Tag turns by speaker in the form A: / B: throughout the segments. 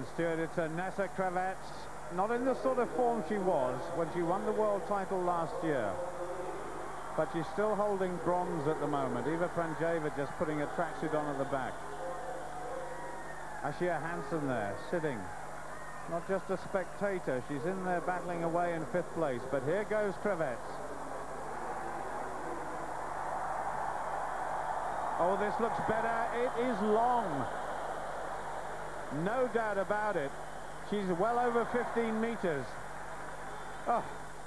A: And Stuart, it's Nessa Kravetz, not in the sort of form she was when she won the world title last year. But she's still holding bronze at the moment. Eva Pranjeva just putting a tracksuit on at the back. Ashia Hansen there, sitting. Not just a spectator, she's in there battling away in 5th place. But here goes Kravetz. Oh, this looks better. It is long. No doubt about it. She's well over 15 meters. Oh.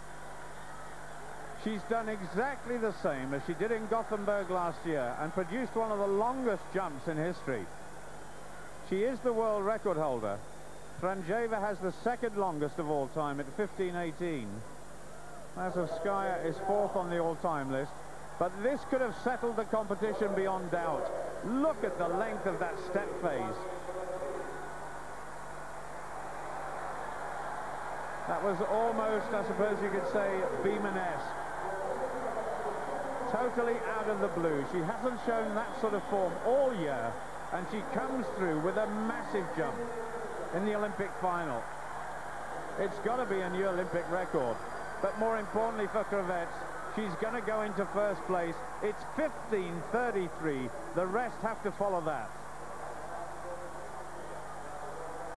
A: She's done exactly the same as she did in Gothenburg last year and produced one of the longest jumps in history. She is the world record holder. Pranjeva has the 2nd longest of all time at 15:18. Mazovskaya is 4th on the all-time list. But this could have settled the competition beyond doubt. Look at the length of that step phase. That was almost, I suppose you could say, Beeman-esque. Totally out of the blue. She hasn't shown that sort of form all year, and she comes through with a massive jump in the Olympic final. It's got to be a new Olympic record. But more importantly for Kravetz, she's going to go into 1st place. It's 15:33. The rest have to follow that.